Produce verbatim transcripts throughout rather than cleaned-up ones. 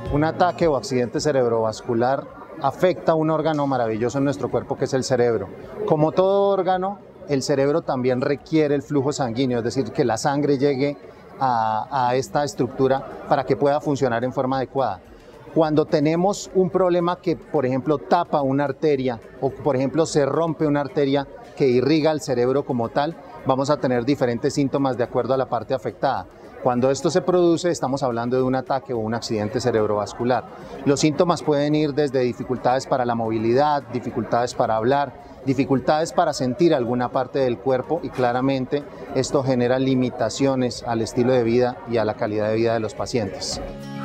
Un ataque o accidente cerebrovascular afecta un órgano maravilloso en nuestro cuerpo que es el cerebro. Como todo órgano, el cerebro también requiere el flujo sanguíneo, es decir, que la sangre llegue a, a esta estructura para que pueda funcionar en forma adecuada. Cuando tenemos un problema que, por ejemplo, tapa una arteria o, por ejemplo, se rompe una arteria que irriga el cerebro como tal, vamos a tener diferentes síntomas de acuerdo a la parte afectada. Cuando esto se produce, estamos hablando de un ataque o un accidente cerebrovascular. Los síntomas pueden ir desde dificultades para la movilidad, dificultades para hablar, dificultades para sentir alguna parte del cuerpo y claramente esto genera limitaciones al estilo de vida y a la calidad de vida de los pacientes.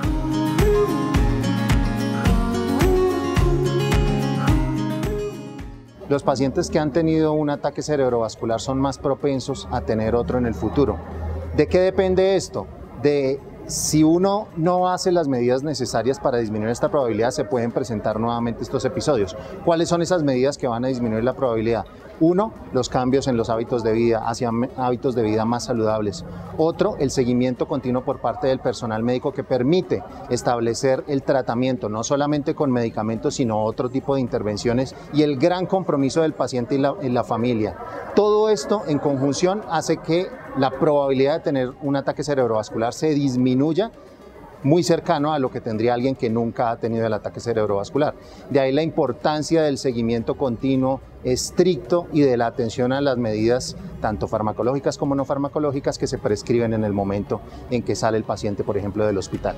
Los pacientes que han tenido un ataque cerebrovascular son más propensos a tener otro en el futuro. ¿De qué depende esto? De si uno no hace las medidas necesarias para disminuir esta probabilidad, se pueden presentar nuevamente estos episodios. ¿Cuáles son esas medidas que van a disminuir la probabilidad? Uno, los cambios en los hábitos de vida, hacia hábitos de vida más saludables. Otro, el seguimiento continuo por parte del personal médico que permite establecer el tratamiento, no solamente con medicamentos, sino otro tipo de intervenciones y el gran compromiso del paciente y la, y la familia. Todo esto en conjunción hace que la probabilidad de tener un ataque cerebrovascular se disminuya muy cercano a lo que tendría alguien que nunca ha tenido el ataque cerebrovascular. De ahí la importancia del seguimiento continuo, estricto y de la atención a las medidas tanto farmacológicas como no farmacológicas que se prescriben en el momento en que sale el paciente, por ejemplo, del hospital.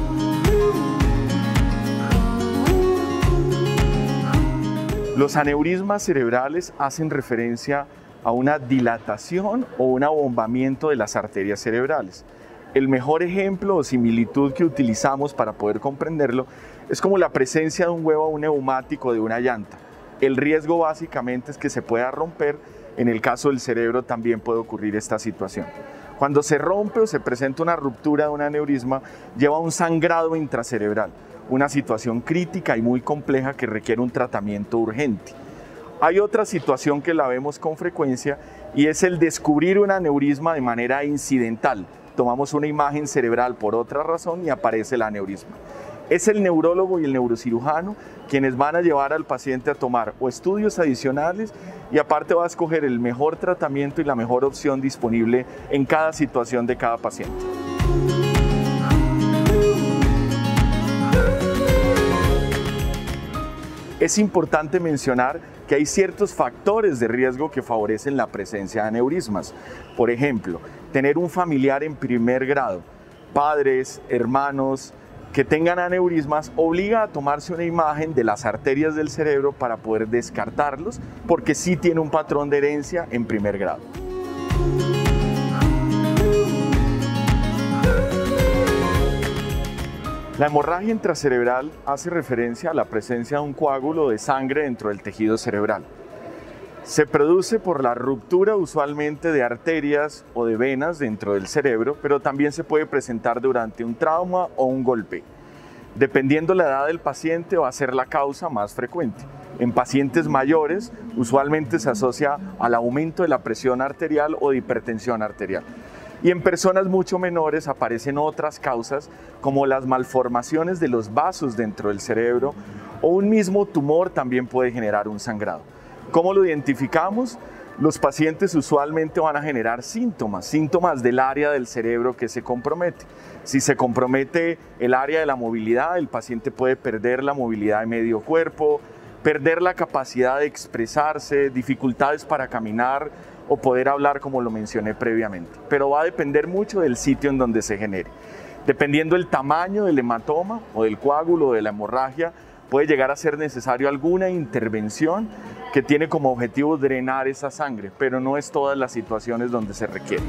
Los aneurismas cerebrales hacen referencia a una dilatación o un abombamiento de las arterias cerebrales. El mejor ejemplo o similitud que utilizamos para poder comprenderlo es como la presencia de un huevo o un neumático de una llanta. El riesgo básicamente es que se pueda romper. En el caso del cerebro también puede ocurrir esta situación. Cuando se rompe o se presenta una ruptura de un aneurisma, lleva un sangrado intracerebral, una situación crítica y muy compleja que requiere un tratamiento urgente. Hay otra situación que la vemos con frecuencia y es el descubrir un aneurisma de manera incidental. Tomamos una imagen cerebral por otra razón y aparece el aneurisma. Es el neurólogo y el neurocirujano quienes van a llevar al paciente a tomar o estudios adicionales y aparte va a escoger el mejor tratamiento y la mejor opción disponible en cada situación de cada paciente. Es importante mencionar que hay ciertos factores de riesgo que favorecen la presencia de aneurismas. Por ejemplo, tener un familiar en primer grado, padres, hermanos que tengan aneurismas, obliga a tomarse una imagen de las arterias del cerebro para poder descartarlos, porque sí tiene un patrón de herencia en primer grado. La hemorragia intracerebral hace referencia a la presencia de un coágulo de sangre dentro del tejido cerebral. Se produce por la ruptura usualmente de arterias o de venas dentro del cerebro, pero también se puede presentar durante un trauma o un golpe. Dependiendo la edad del paciente va a ser la causa más frecuente. En pacientes mayores usualmente se asocia al aumento de la presión arterial o de hipertensión arterial. Y en personas mucho menores aparecen otras causas como las malformaciones de los vasos dentro del cerebro o un mismo tumor también puede generar un sangrado. ¿Cómo lo identificamos? Los pacientes usualmente van a generar síntomas, síntomas del área del cerebro que se compromete. Si se compromete el área de la movilidad, el paciente puede perder la movilidad de medio cuerpo, perder la capacidad de expresarse, dificultades para caminar o poder hablar como lo mencioné previamente. Pero va a depender mucho del sitio en donde se genere. Dependiendo del tamaño del hematoma o del coágulo o de la hemorragia, puede llegar a ser necesario alguna intervención que tiene como objetivo drenar esa sangre, pero no es todas las situaciones donde se requiere.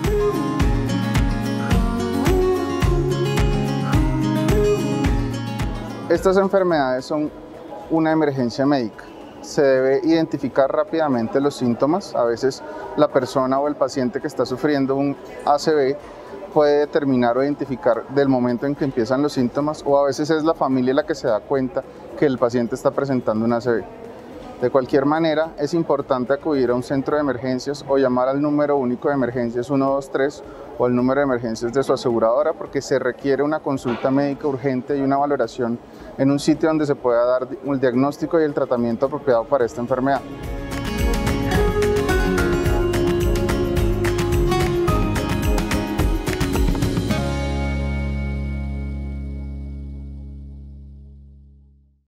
Estas enfermedades son una emergencia médica. Se debe identificar rápidamente los síntomas. A veces la persona o el paciente que está sufriendo un A C V puede determinar o identificar del momento en que empiezan los síntomas, o a veces es la familia la que se da cuenta que el paciente está presentando un A C V. De cualquier manera, es importante acudir a un centro de emergencias o llamar al número único de emergencias uno dos tres o el número de emergencias de su aseguradora, porque se requiere una consulta médica urgente y una valoración en un sitio donde se pueda dar un diagnóstico y el tratamiento apropiado para esta enfermedad.